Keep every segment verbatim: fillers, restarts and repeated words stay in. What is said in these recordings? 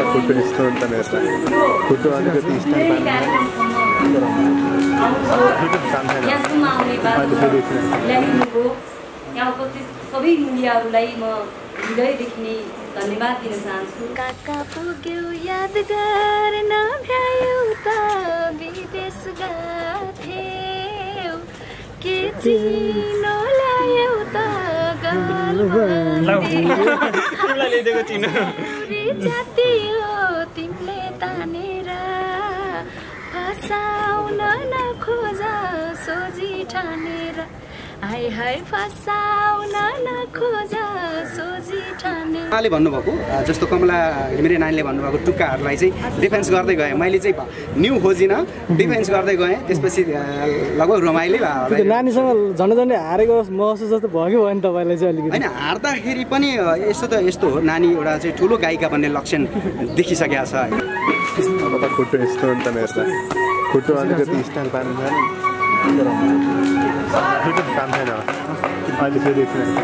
Photo यस्तो हुन्छ मेरो त फोटो अलिकति स्टाइल सबै मिडियाहरूलाई म हृदयदेखि नै धन्यवाद दिन चाहन्छु। काका पुग्यौ यादगार नभ्यायौ त विदेश गथ्यौ के चिनो ल्यायौ त जाति हो तिमीले तानेर फसाउन नखोज सोझी ठानेर हाय हाय फसाउन नखोज सोझी ठानेर। उहाँले भन्नुभएको जस्तो कमला घिमिरे नानीले भन्नुभएको टुक्काहरूलाई चाहिँ डिफेन्स गर्दै गएँ मैले चाहिँ न्यू खोजिनँ डिफेन्स गर्दै गएँ त्यसपछि लगभग रमाइलो भयो। नानीसँग झन् झन्डै हारेको महसुस जस्तो भयो कि भयो नि तपाईँलाई चाहिँ अलिकति होइन हार्दाखेरि पनि यस्तो त यस्तो हो नानी एउटा चाहिँ ठुलो गायिका भन्ने लक्षण देखिसकेको छ। अब त फोटो यस्तो हुन्छ मेरो त फोटो अलिकति स्टाइल पार्नु छ नि फोटो काम छैन अहिले फेरि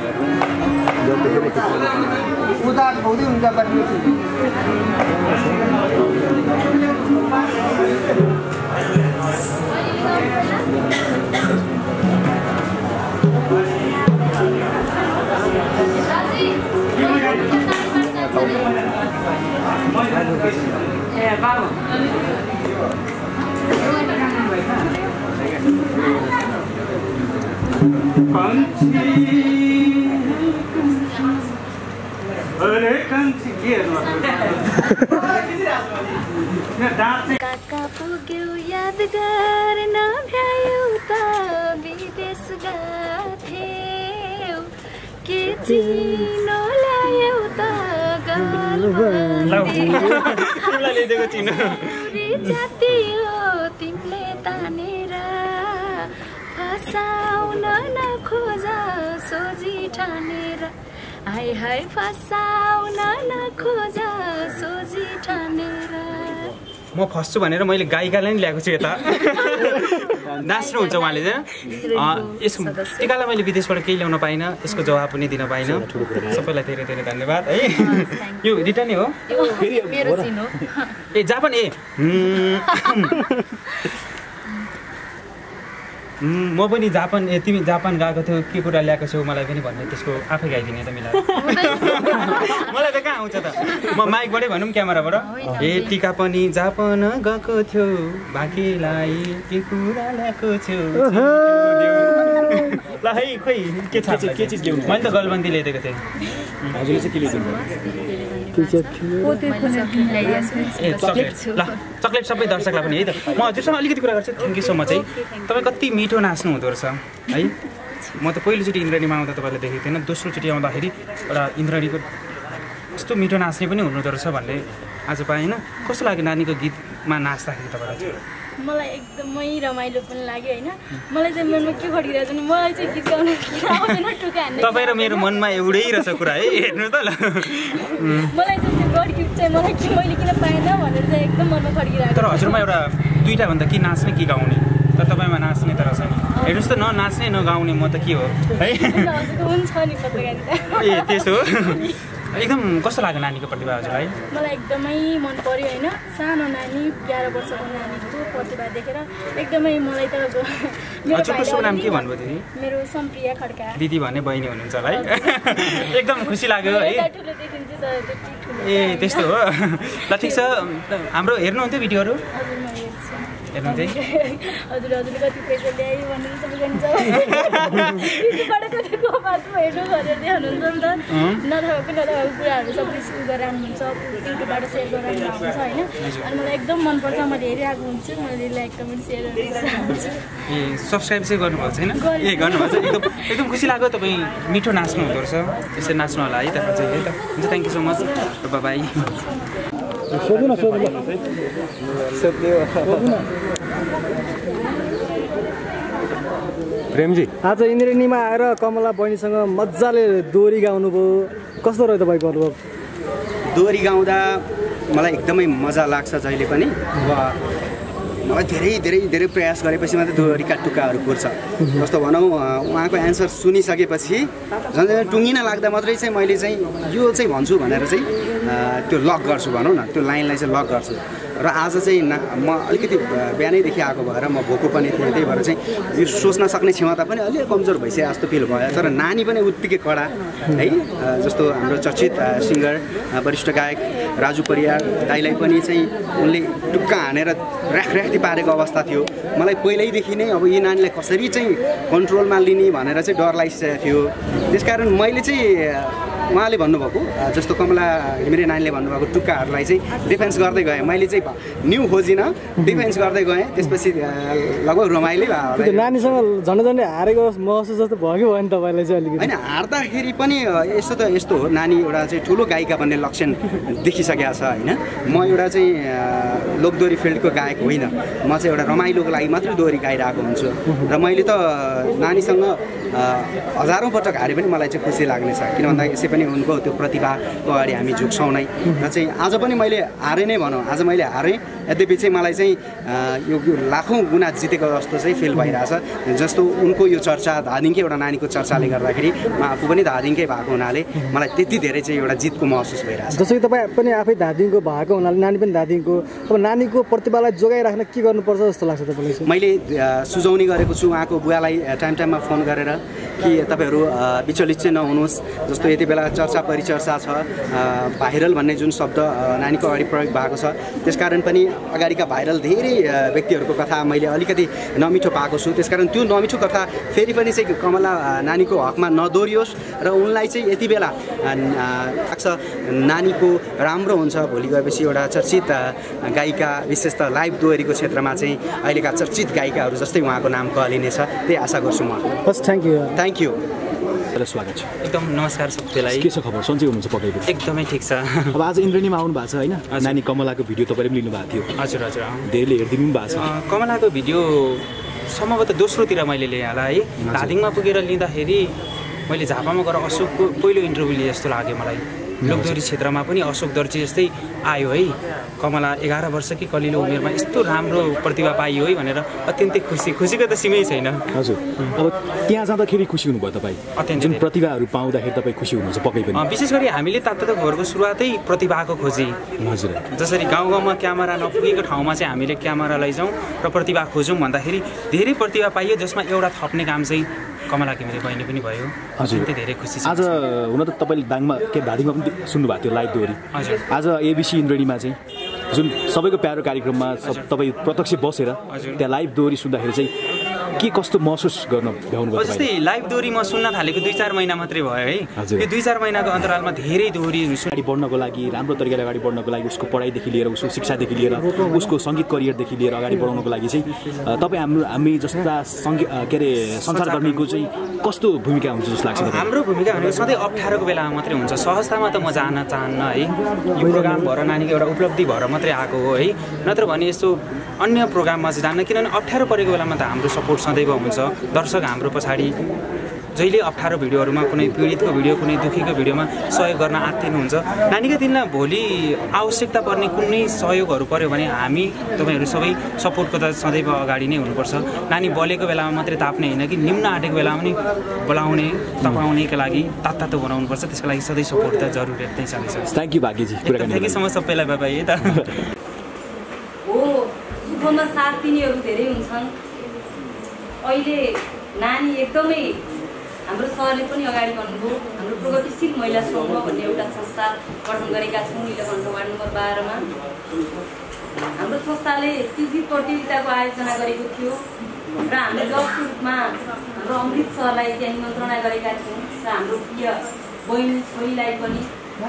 उता खुदै हुन्छ काका पुग्यौ यादगार नभ्यायौ त विदेश गथ्यौ के चिनो ल्यायौ त जाति हो तिमीले तानेर फसाउन नखोज सोझी ठानेर हाय हाय फसाउन नखोज सोझी ठानेर। म फस्छु भनेर मैले गायिकालाई नि ल्याएको छु यता नाच्नु हुन्छ उहाँले चाहिँ यस टिकालाई मैले विदेशबाट केही ल्याउन पाइनँ यसको जवाब पनि दिन पाइनँ। सबैलाई धेरै धेरै धन्यवाद है। यो रिटर्न हो ए जापान ए म पनि जापान ए तिमी जापान गएको थियौ के कुरा ल्याएको छौ मलाई पनि भन्ने त्यसको आफै गाइदिने त मिला मलाई त कहाँ आउँछ त म माइकबाटै भनौँ क्यामेराबाट ए टिका पनि जापान गएको थियो बाँकीलाई के कुरा ल्याएको छौ ल है खोइ के छ के चिज ल्याउनु मैले त गलबन्दी ल्याइदिएको थिएँ हजुरले चाहिँ के ल्याइदिनु ए चक्लेट ल चक्लेट सबै दर्शकलाई पनि है त म हजुरसँग अलिकति कुरा गर्छु थ्याङ्क यू सो मच है तपाईँ कति मिठो नाच्नु हुँदो रहेछ है म त पहिलोचोटि इन्द्रणीमा आउँदा तपाईँलाई देखेको थिएन दोस्रोचोटि आउँदाखेरि एउटा इन्द्रणीको यस्तो मिठो नाच्ने पनि हुनुहुँदो रहेछ भन्ने आज पाएँ होइन कस्तो लाग्यो नानीको गीतमा नाच्दाखेरि तपाईँलाई मलाई एकदमै रमाइलो पनि लाग्यो होइन मलाई चाहिँ मनमा के खटिरहेको छ मलाई चाहिँ गीत गाउन आउँदैन टुक्का हान्ने तपाईँ र मेरो मनमा एउटै रहेछ कुरा है हेर्नु त ल मलाई चाहिँ त्यो गड गिफ्ट चाहिँ मलाई के मैले किन पाएन भनेर चाहिँ एकदम मनमा खटिरहेको। तर हजुरमा एउटा दुईवटा भन्दा कि नाच्ने कि गाउने तर तपाईँमा नाच्ने त रहेछ नि हेर्नुहोस् त ननाच्ने नगाउने म त के हो है हुन्छ नि पत्रकारिता ए त्यसो हो एकदम कस्तो लाग्यो नानीको प्रतिभा हजुरलाई मलाई एकदमै मन पर्यो होइन सानो नानी एघार वर्षको नानीको प्रतिभा देखेर एकदमै मलाई त हजुरको शुभ नाम के भन्नुभयो दिदी मेरो सम्प्रिया खड्का दिदी भन्ने बहिनी हुनुहुन्छ होला है एकदम खुसी लाग्यो है ए त्यस्तो हो ल ठिक छ हाम्रो हेर्नुहुन्थ्यो भिडियोहरू हेर्नुहुन्थ्यो हजुर हजुरले कति पैसा ल्यायो भनेर सबै जान्छ युट्युबबाट कतिको बाटो हेर्नु भनेर देखाउनुहुन्छ नि त नथाएको नथाएको कुराहरू सबै सुरु गरेर आउनुहुन्छ युट्युबबाट सेयर गरेर आउनुहुन्छ होइन अनि मलाई एकदम मनपर्छ मैले हेरिरहेको हुन्छु मैले लाइक कमेन्ट सेयर गर्छु ए सब्सक्राइब चाहिँ गर्नुभएको छैन ए गर्नुभएको छ एकदम एकदम खुसी लाग्यो तपाईँ मिठो नाच्नु हुँदो रहेछ यसरी नाच्नु होला है त चाहिँ है त हुन्छ thank you so much bye सोध्नु न सोध्नु प्रेमजी आज इन्द्रणीमा आएर कमला बहिनीसँग मजाले दोहोरी गाउनुभयो कस्तो रह्यो तपाईँको अनुभव दोहोरी गाउँदा मलाई एकदमै मजा लाग्छ जहिले पनि अब मलाई धेरै धेरै धेरै प्रयास गरेपछि मात्रै दोहोरीका टुक्काहरू पुर्छ। जस्तो भनौँ उहाँको एन्सर सुनिसकेपछि झन् झन् टुङ्गिन लाग्दा मात्रै चाहिँ मैले चाहिँ यो चाहिँ भन्छु भनेर चाहिँ त्यो लक गर्छु भनौँ न, त्यो लाइनलाई चाहिँ लक गर्छु। र आज चाहिँ ना म अलिकति बिहानैदेखि आएको भएर म भोको पनि थिएँ, त्यही भएर चाहिँ यो सोच्न सक्ने क्षमता पनि अलि कमजोर भइसक्यो जस्तो फिल भयो। तर नानी पनि उत्तिकै कडा है, जस्तो हाम्रो चर्चित सिङ्गर वरिष्ठ गायक राजु परियार दाइलाई पनि चाहिँ उनले टुक्का हानेर राखराख्ती पारेको अवस्था थियो। मलाई पहिल्यैदेखि नै अब यी नानीलाई कसरी चाहिँ कन्ट्रोलमा लिने भनेर चाहिँ डर लागिसकेको थियो। त्यसकारण मैले चाहिँ उहाँले भन्नुभएको जस्तो कमला घिमिरे नानीले भन्नुभएको टुक्काहरूलाई चाहिँ डिफेन्स गर्दै गएँ। मैले चाहिँ न्यू खोजिनँ, डिफेन्स गर्दै गएँ। त्यसपछि लगभग रमाइलो भयो। नानीसँग झन् झन् हारेको महसुस जस्तो भयो कि भयो नि तपाईँलाई चाहिँ अलिकति? होइन, हार्दाखेरि पनि यस्तो त यस्तो हो, नानी एउटा चाहिँ ठुलो गायिका भन्ने लक्षण देखिसकेको छ होइन। म एउटा चाहिँ लोकदोहोरी फिल्डको गायक होइन, म चाहिँ एउटा रमाइलोको लागि मात्रै दोहोरी गाइरहेको हुन्छु। र मैले त नानीसँग हजारौँ पटक हारे पनि मलाई चाहिँ खुसी लाग्ने छ, किन भन्दा यसै पनि उनको त्यो प्रतिभाको अगाडि हामी झुक्छौँ नै। र चाहिँ आज पनि मैले हारेँ नै भनौँ, आज मैले हारेँ। यद्यपि चाहिँ मलाई चाहिँ यो लाखौँ गुणा जितेको जस्तो चाहिँ फिल भइरहेछ। जस्तो उनको यो चर्चा धादिङकै एउटा नानीको चर्चाले गर्दाखेरि म आफू पनि धादिङकै भएको हुनाले मलाई त्यति धेरै चाहिँ एउटा जितको महसुस भइरहेछ। जस्तो कि तपाईँ पनि आफै धादिङको भएको हुनाले नानी पनि धादिङको, अब नानीको प्रतिभालाई जोगाइराख्न के गर्नुपर्छ जस्तो लाग्छ तपाईँलाई? मैले सुझाउने गरेको छु उहाँको बुवालाई टाइम टाइममा फोन गरेर कि तपाईँहरू विचलित चाहिँ नहुनुहोस्। जस्तो यति बेला चर्चा परिचर्चा छ, भाइरल भन्ने जुन शब्द नानीको अगाडि प्रयोग भएको छ, त्यसकारण पनि अगाडिका भाइरल धेरै व्यक्तिहरूको कथा मैले अलिकति नमिठो पाएको छु। त्यसकारण त्यो नमिठो कथा फेरि पनि चाहिँ कमला नानीको हकमा नदोहोरियोस् र उनलाई चाहिँ यति बेला लाग्छ नानीको राम्रो हुन्छ भोलि गएपछि एउटा चर्चित गायिका, विशेष त लाइभ दोहोरीको क्षेत्रमा चाहिँ अहिलेका चर्चित गायिकाहरू जस्तै उहाँको नाम कहलिनेछ, त्यही आशा गर्छु म। हस्, थ्याङ्क यू थ्याङ्क यू। स्वागत छ। एकदम नमस्कार सबैलाई। के छ खबर? सन्चै हुनुहुन्छ पक्कै पनि? एकदमै ठिक छ। अब आज इन्द्रेणीमा आउनु भएको छ होइन? नानी कमलाको भिडियो तपाईँले पनि लिनुभएको थियो। हजुर हजुर, धेरैले हेरिदिनु पनि भएको छ। कमलाको भिडियो सम्भवतः दोस्रोतिर मैले लिएँ होला है। धादिङमा पुगेर लिँदाखेरि मैले झापामा गएर अशोकको पहिलो इन्टरभ्यू लिएँ जस्तो लाग्यो मलाई। लोकदोहोरी क्षेत्रमा पनि अशोक दर्जी जस्तै आयो है। कमला एघार वर्ष कि कलिलो उमेरमा यस्तो राम्रो प्रतिभा पाइयो है भनेर अत्यन्तै खुसी, खुसीको त सीमै छैन। हजुर, अब त्यहाँ जाँदाखेरि खुसी हुनुभयो तपाईँ? अत्यन्तै। जुन प्रतिभाहरू पाउँदाखेरि तपाईँ खुसी हुनुहुन्छ पक्कै पनि? विशेष गरी हामीले तातो घरको सुरुवातै प्रतिभाको खोजी। हजुर, जसरी गाउँ गाउँमा क्यामेरा नपुगेको ठाउँमा चाहिँ हामीले क्यामेरा लैजाउँ र प्रतिभा खोजौँ भन्दाखेरि धेरै प्रतिभा पाइयो, जसमा एउटा थप्ने काम चाहिँ कमला घिमिरे बहिनी पनि भयो। हजुर, धेरै खुसी छ। आज हुन त तपाईँले दाङमा के धादिङमा पनि सुन्नुभएको थियो लाइभ दोहोरी। हजुर, आज एबिसी इन्द्रेणीमा चाहिँ जुन सबैको प्यारो कार्यक्रममा तपाईँ प्रत्यक्ष बसेर त्यहाँ लाइभ दोहोरी सुन्दाखेरि चाहिँ के कस्तो महसुस गर्न भ्याउनुभयो? जस्तै लाइभ दोहोरी म सुन्न थालेको दुई चार महिना मात्रै भयो है। यो दुई चार महिनाको अन्तरालमा धेरै दोहोरीहरू अगाडि बढ्नको लागि, राम्रो तरिकाले अगाडि बढ्नको लागि, उसको पढाइदेखि लिएर, उसको शिक्षादेखि लिएर, उसको सङ्गीत करियरदेखि लिएर अगाडि बढाउनको लागि चाहिँ तपाईँ हाम्रो हामी जस्ता सङ्गीत के अरे सञ्चारकर्मीको चाहिँ कस्तो भूमिका हुन्छ जस्तो लाग्छ? हाम्रो भूमिका भनेको सधैँ अप्ठ्यारोको बेलामा मात्रै हुन्छ। सहजतामा त म जान चाहन्न है। यो प्रोग्राम भएर नानीको एउटा उपलब्धि भएर मात्रै आएको हो है। नत्र भने यस्तो अन्य प्रोग्राममा चाहिँ जान्न, किनभने अप्ठ्यारो परेको बेलामा त हाम्रो सपोर्ट सदैव हुन्छ। दर्शक हाम्रो पछाडि जहिले अप्ठ्यारो भिडियोहरूमा कुनै पीडितको भिडियो, कुनै दुःखीको भिडियोमा सहयोग गर्न आत्तिनुहुन्छ। नानीको दिनमा भोलि आवश्यकता पर्ने कुनै सहयोगहरू पर्यो भने हामी तपाईँहरू सबै सपोर्टको त सदैव अगाडि नै हुनुपर्छ। नानी बलेको बेलामा मात्रै ताप्ने होइन कि निम्न आँटेको बेलामा पनि बोलाउने, तपाउनेको लागि तातो बनाउनुपर्छ। त्यसको लागि सधैँ सपोर्ट त जरुरत नै छँदैछ। Thank you Bhagyaji. Thank you so much सबैलाई। बाई बाई है त। हो, सुखमा साथ दिनेहरू धेरै हुन्छन्। अहिले नानी एकदमै हाम्रो सरले पनि अगाडि बढ्नुभयो। हाम्रो प्रगतिशील महिला समूह भन्ने एउटा संस्था गठन गरेका छौँ इलेभेन वार्ड नम्बर बाह्रमा। हाम्रो संस्थाले क्विज प्रतियोगिताको आयोजना गरेको थियो र हामीले जसको रूपमा हाम्रो अमृत सरलाई त्यहाँ निमन्त्रणा गरेका थियौँ र हाम्रो प्रिय बहिनी छोरीलाई पनि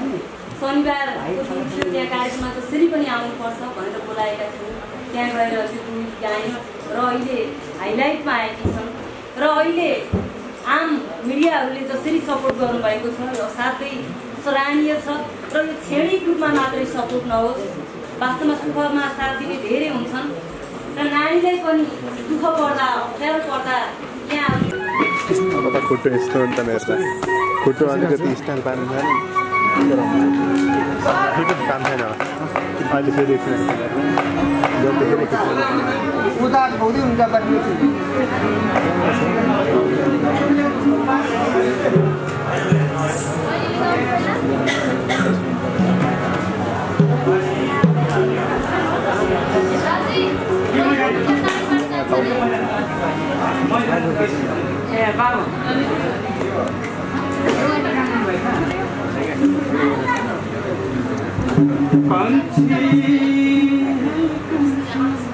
शनिबारको दिउँसो त्यहाँ कार्यक्रममा जसरी पनि आउनुपर्छ भनेर बोलाएका थियौँ। त्यहाँ गएर त्यो गीत गायौँ र अहिले हाइलाइटमा आएकी छन्। र अहिले आम मिडियाहरूले जसरी सपोर्ट गर्नुभएको छ र साथै सराहनीय छ। र यो क्षणिक रूपमा मात्रै सपोर्ट नहोस्, वास्तवमा सुखमा साथ दिने धेरै हुन्छन् र नानीलाई पनि दुःख पर्दा, अप्ठ्यारो पर्दा यहाँ अब त खुट्टो यस्तो हो नि त मेरो त। खुट्टो अलिकति स्टाइल पार्नु छैन, फेरि काम छैन अहिले फेरि जतिखेर उता आउँदै हुन्छ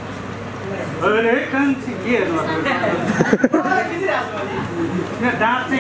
अरे कंची के